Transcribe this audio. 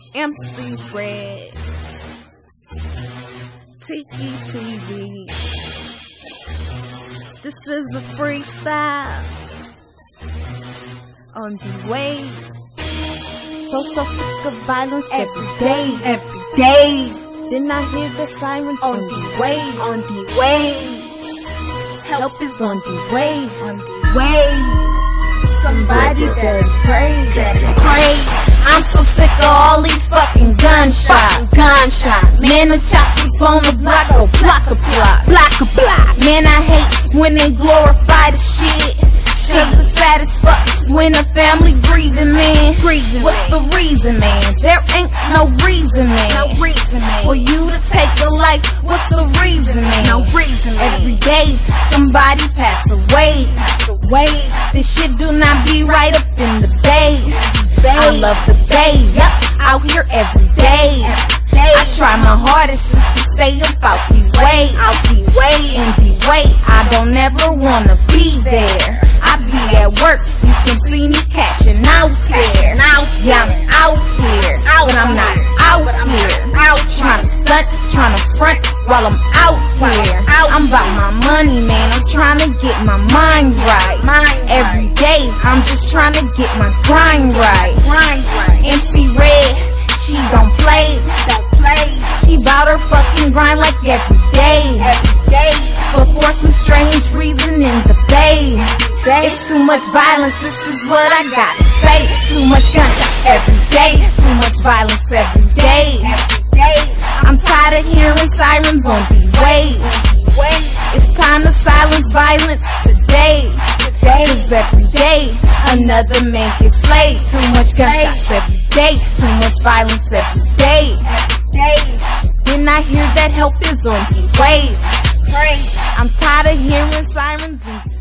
M.C.RED, Tiki TV. This is a freestyle on the way. So sick of violence every day. Then I hear the sirens on the way. Help is on the way. Somebody better pray. I'm so sick of all these fucking gunshots. Man, the chops up on the block, go block. Man, I hate when they glorify the shit. Cause it's sad as fuck when a family grieving, man. What's the reason, man? There ain't no reason, man. For you to take a life, what's the reason, man? Every day, somebody pass away. This shit do not be right up in the bay. I love the bay, out here every day. I try my hardest just to stay about the way. I don't ever wanna be there. I be at work, you can see me cashing out there. Yeah, I'm out here, but I'm not out here. Tryna stunt, tryna front while I'm out here. I'm about my money, man, I'm tryna get my mind right. Every day, I'm just tryna get my grind right. M.C.RED, she don't play. She bout her fucking grind like every day. But for some strange reason in the bay, it's too much violence, this is what I gotta say. Too much gunshots every day, too much violence every day. I'm tired of hearing sirens on the way. It's time to silence violence today. Cause every day, another man gets slayed. Too much gunshots every day, too much violence every day. Then I hear that help is on the way. I'm tired of hearing sirens and